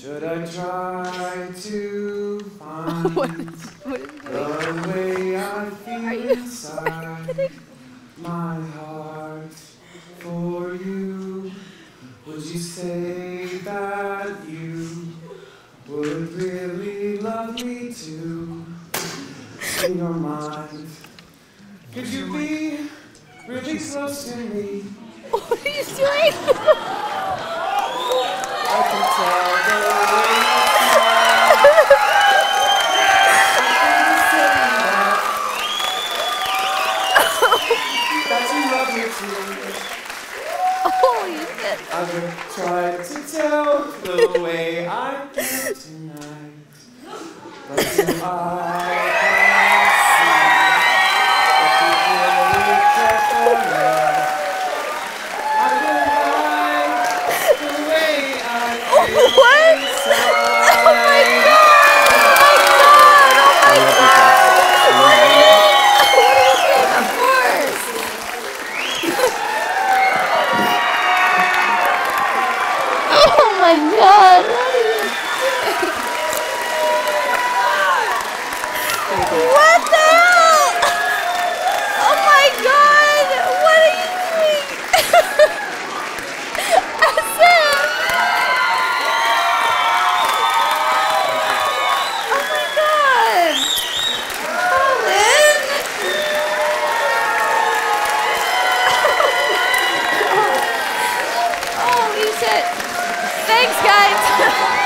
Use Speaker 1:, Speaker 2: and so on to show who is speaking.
Speaker 1: Should I try to find
Speaker 2: What is
Speaker 1: the way I feel
Speaker 2: Are you
Speaker 1: inside my heart for you? Would you say that you would really love me too? In your mind, could you be really close to me?
Speaker 2: What are you doing?
Speaker 1: I can tell the way you smile. That you love me too.
Speaker 2: Holy shit.
Speaker 1: I've tried to tell the way I feel tonight, but do I can't see that you really care for me. I don't like the way I feel
Speaker 2: What?
Speaker 1: inside.
Speaker 2: Oh my god! Oh my god! Oh my god! What are you doing? Of course! Oh my god! What the hell? Oh my god! What are you doing? Sam! Oh my god! Colin! Holy shit! Thanks, guys!